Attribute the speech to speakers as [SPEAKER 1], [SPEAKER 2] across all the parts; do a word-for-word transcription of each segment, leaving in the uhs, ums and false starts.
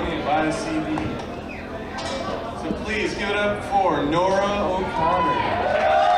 [SPEAKER 1] money and buy a C D. So please give it up for Nora O'Connor.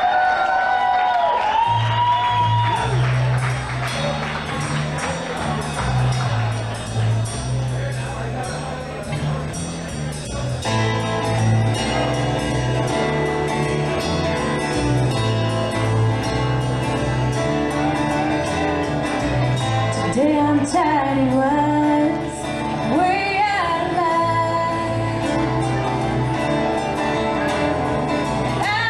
[SPEAKER 2] Today I'm tiny words way out loud. I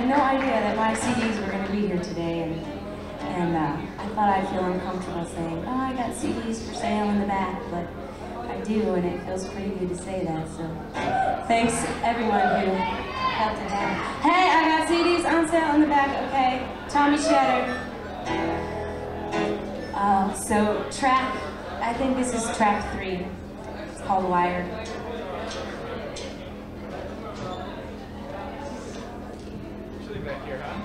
[SPEAKER 2] no idea that my C Ds were going to be here today, and, and uh, I thought I'd feel uncomfortable saying, oh, I got C Ds for sale in the back, but I do, and it feels pretty good to say that, so thanks everyone who helped it happen. Hey, I got C Ds on sale in the back, okay? Tommy Shatter. Uh, so track, I think this is track three. It's called Wired.
[SPEAKER 1] Back here, huh?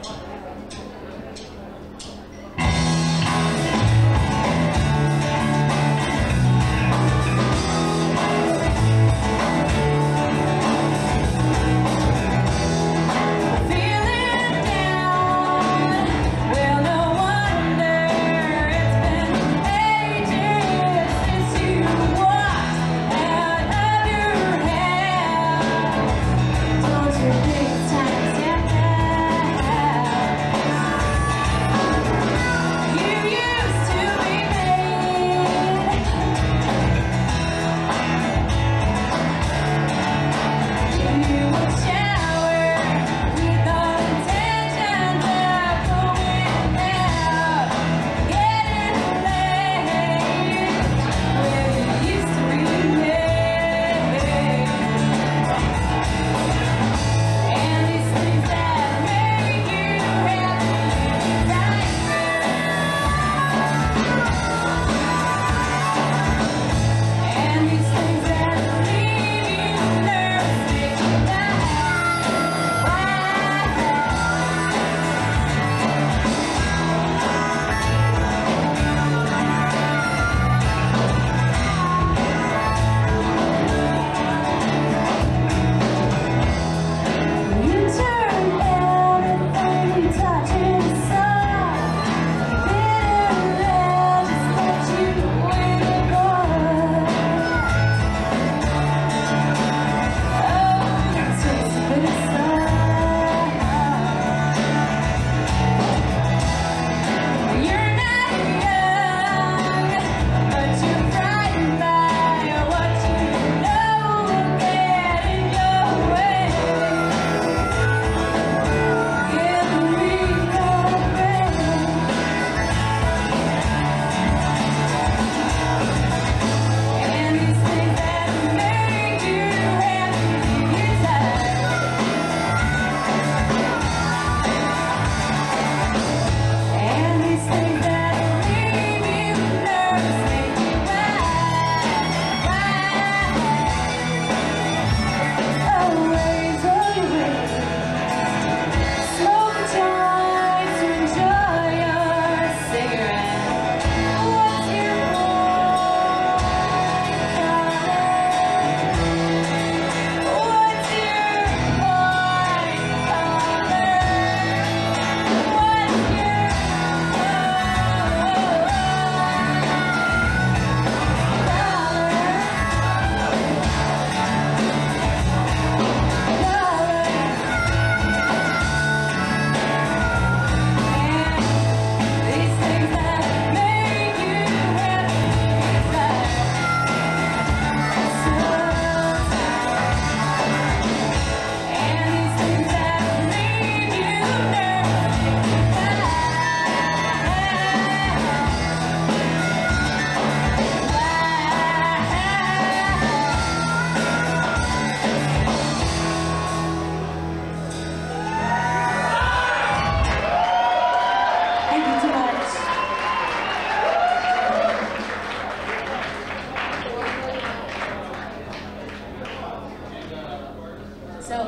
[SPEAKER 2] So,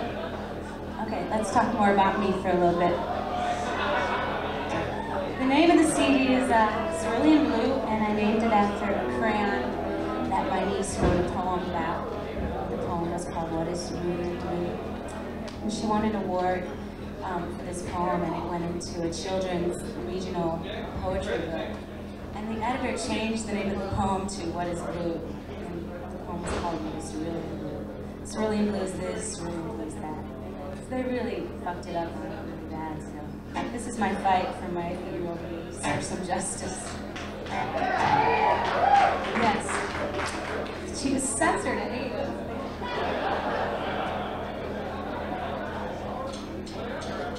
[SPEAKER 2] okay, let's talk more about me for a little bit. The name of the C D is uh, Cerulean Blue, and I named it after a crayon that my niece wrote a poem about. The poem was called What is Cerulean Blue? And she won an award um, for this poem, and it went into a children's regional poetry book. And the editor changed the name of the poem to What is Blue? And the poem was called What is Cerulean Blue? Cerulean Blue is this, Cerulean Blue is that. So they really fucked it up really bad, so this is my fight for my eight-year-old niece for some justice. Yes. She was censored at eight.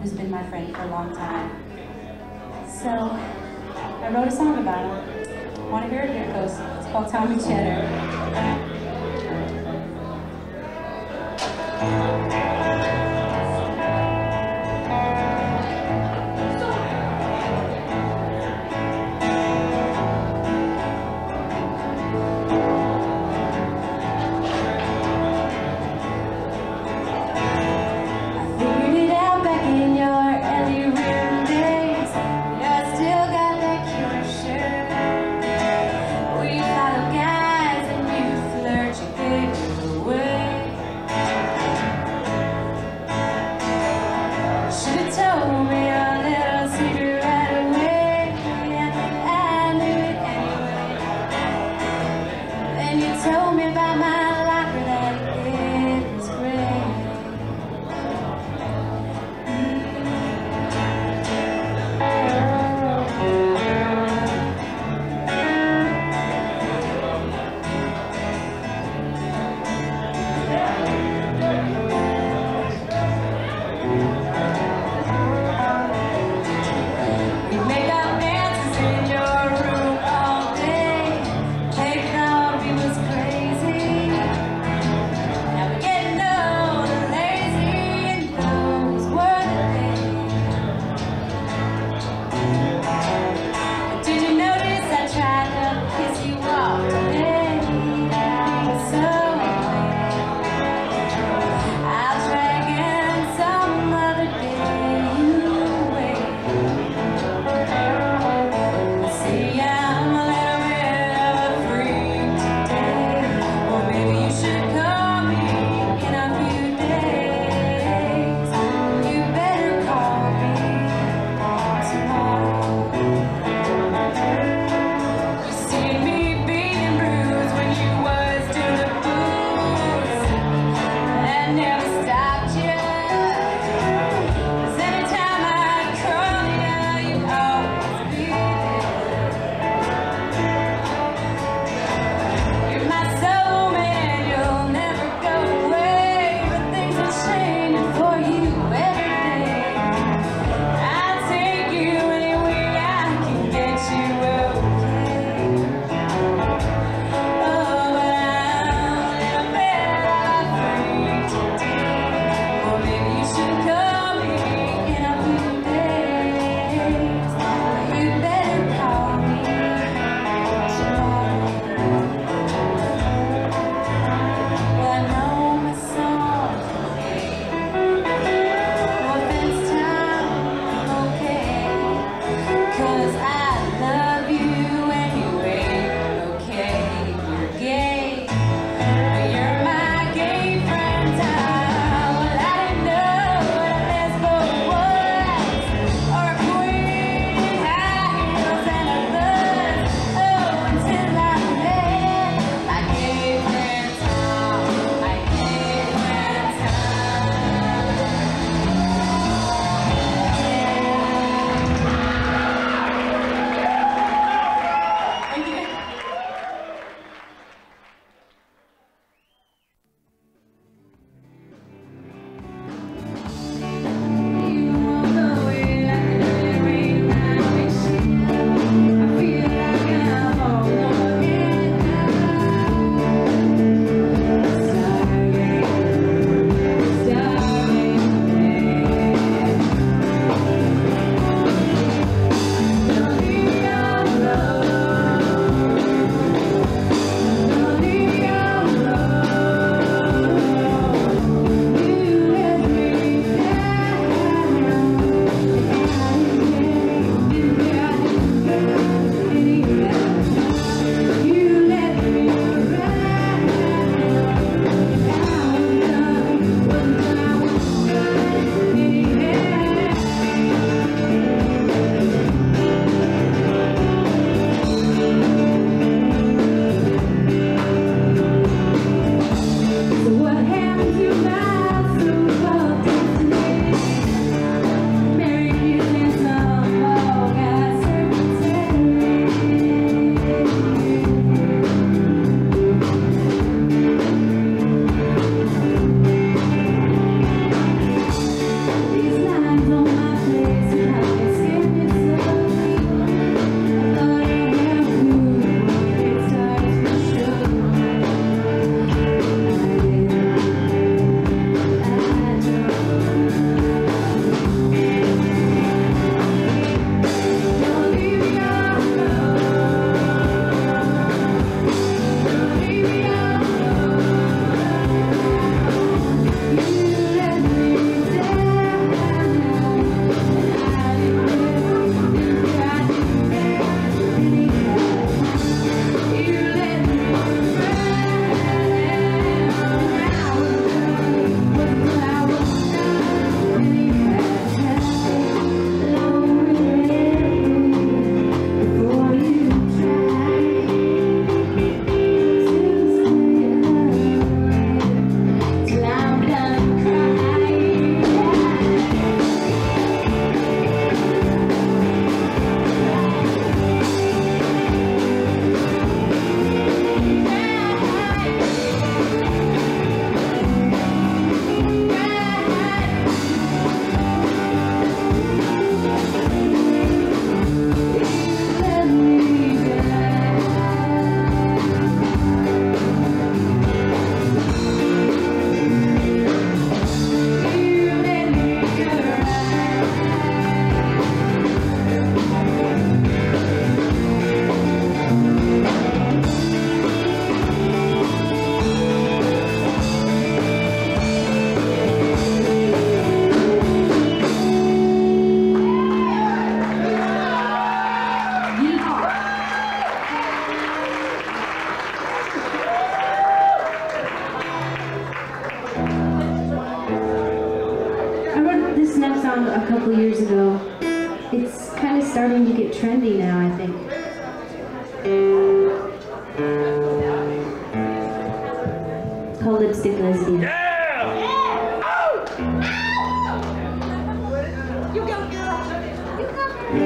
[SPEAKER 2] who's been my friend for a long time. So I wrote a song about him. Want to hear it? Here it goes. It's called Tommy Cheddar. song a couple years ago. It's kind of starting to get trendy now, I think. It's called Lipstick Lesbian.
[SPEAKER 3] Yeah! You go, girl! You go!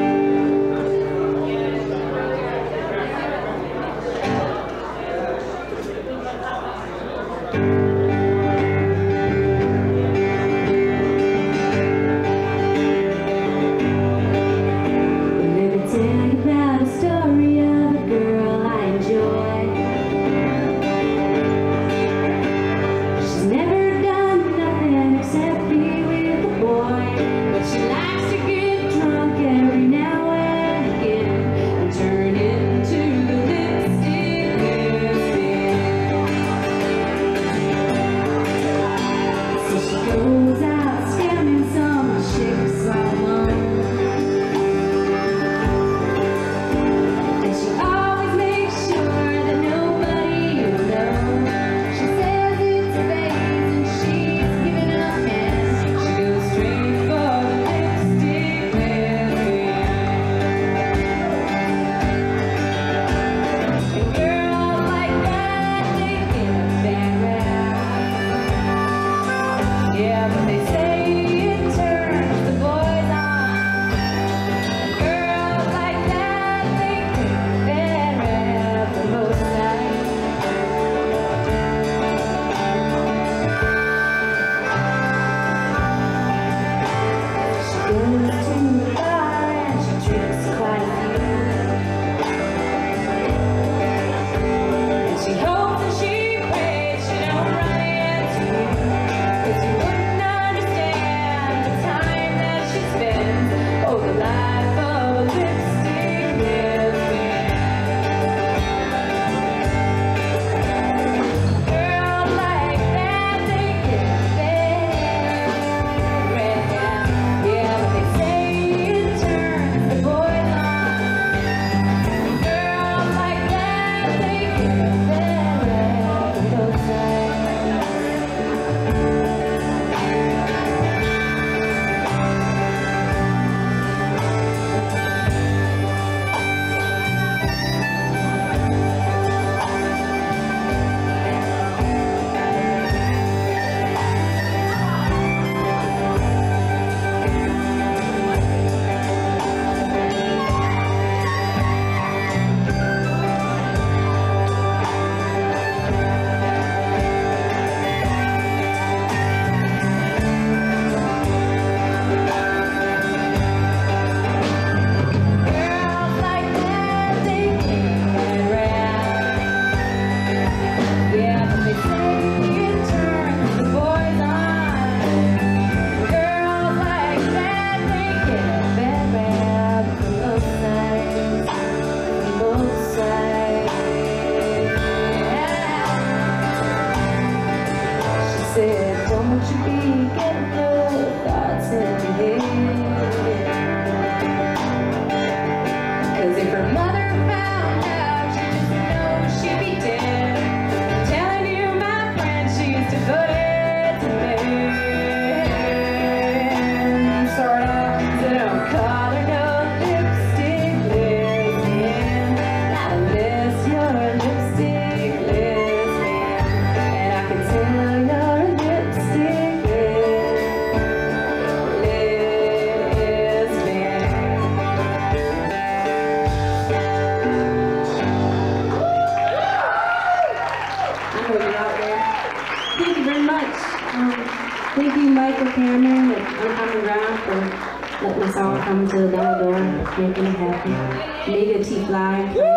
[SPEAKER 2] Making it happen. Nigga T-Fly.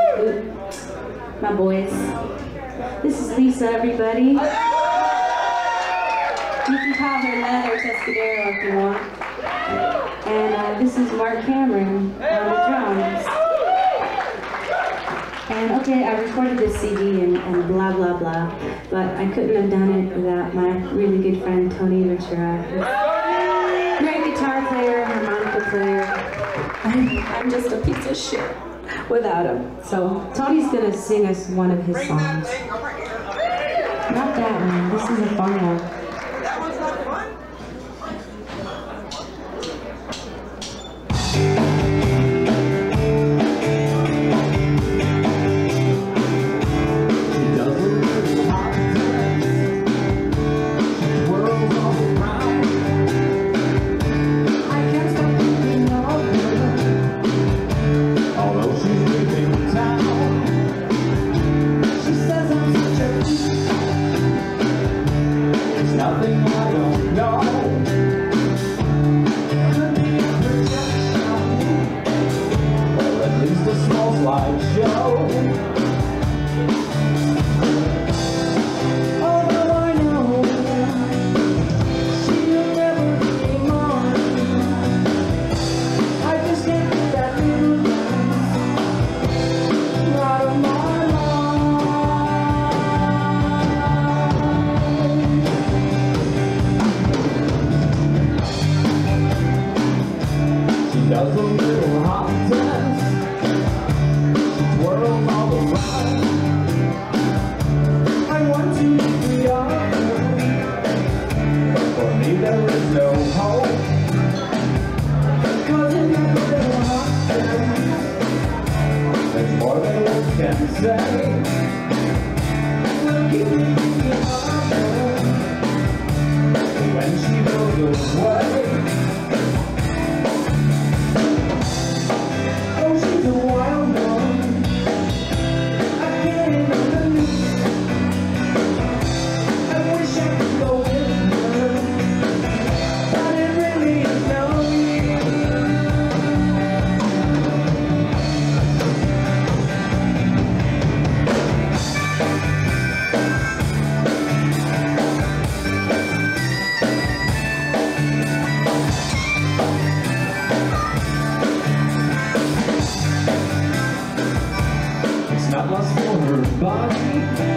[SPEAKER 2] My boys. This is Lisa, everybody. You can call her Leather Tuscadero if you want. And uh, this is Mark Cameron on the drums. And okay, I recorded this C D and, and blah, blah, blah. But I couldn't have done it without my really good friend, Tony Ventura. Great guitar player, harmonica player. I'm just a piece of shit without him. So Tony's gonna sing us one of his songs. Not that one. This is a fun one.
[SPEAKER 3] That one's not fun?
[SPEAKER 4] does a little hop dance. She twirls all around. I want to be honest, but for me there is no hope. Cause in that little hop dance, there's more than words can say. We'll keep it when she goes away. Oh, she's a wild one, I can't understand. I wish I could go with her, but it really is no not lust for her body,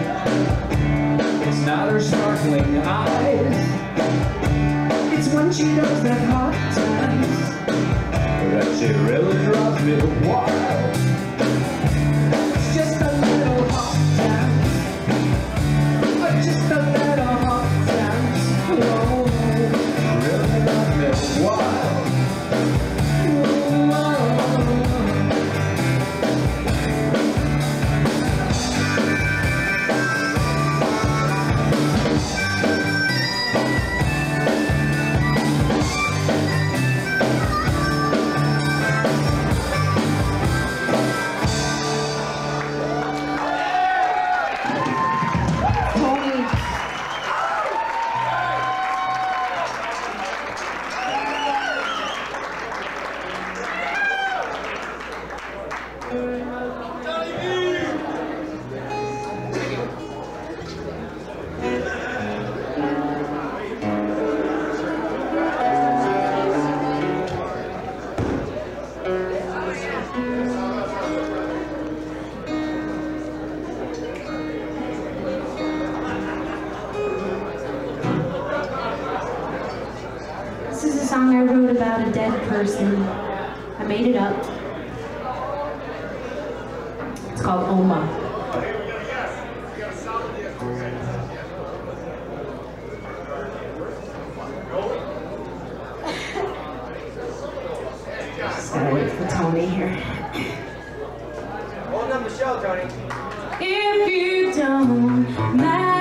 [SPEAKER 4] it's not her sparkling eyes, it's when she does that hot dance that she really drives me wild. It's just a little hot dance, but just a little hot dance, oh, really drives me wild.
[SPEAKER 2] This is a song I wrote about a dead person. I made it up. It's called Oma. Just gotta wait for Tony here.
[SPEAKER 5] Hold up the show, Tony.
[SPEAKER 2] If you don't mind.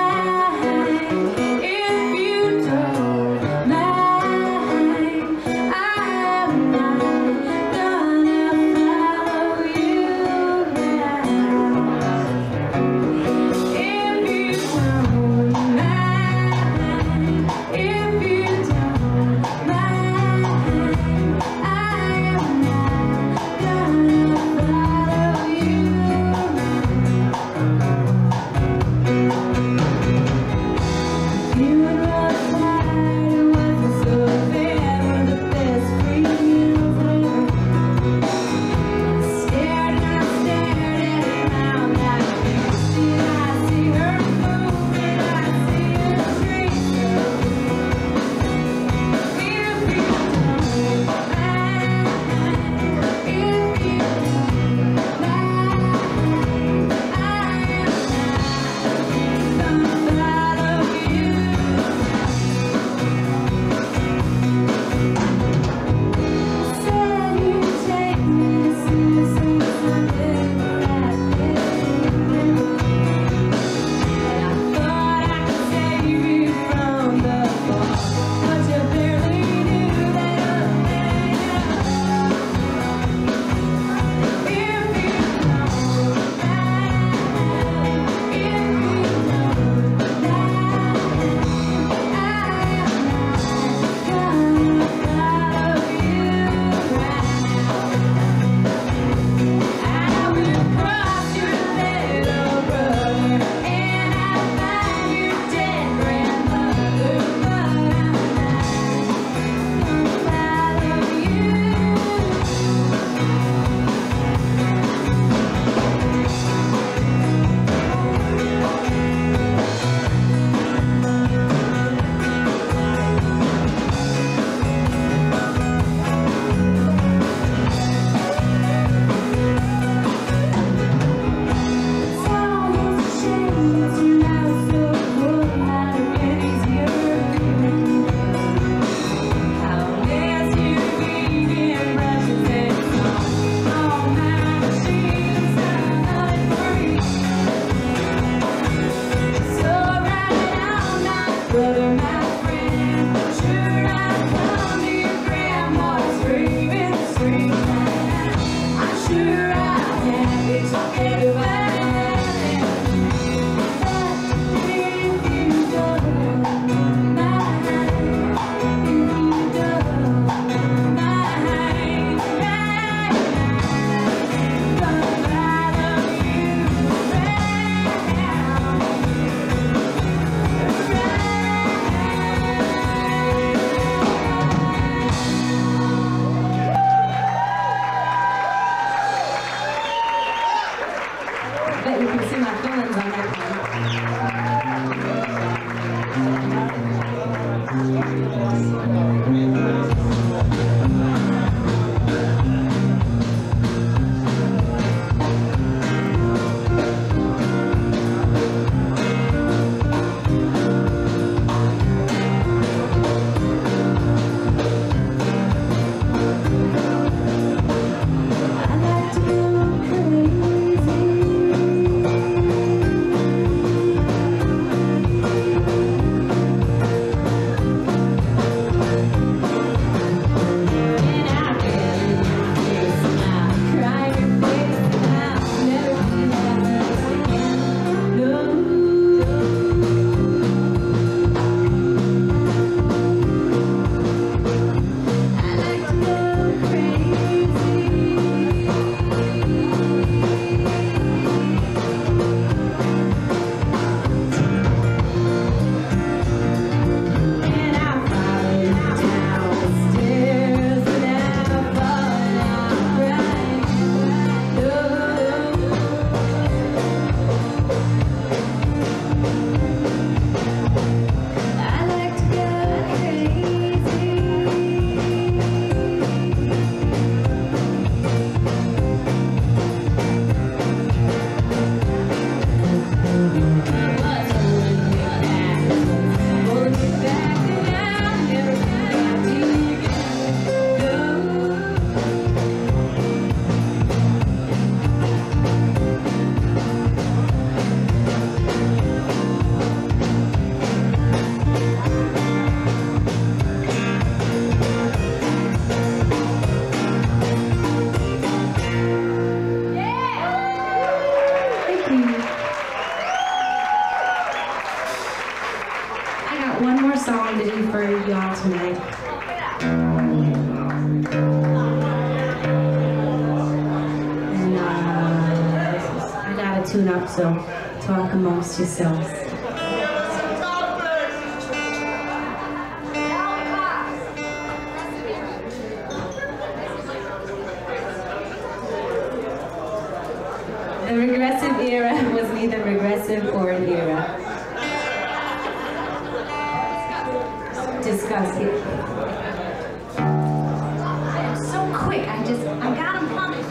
[SPEAKER 2] up, so talk amongst yourselves. The regressive era was neither regressive or an era. Discuss it.
[SPEAKER 3] I'm so quick. I just, I got him coming.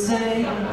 [SPEAKER 4] say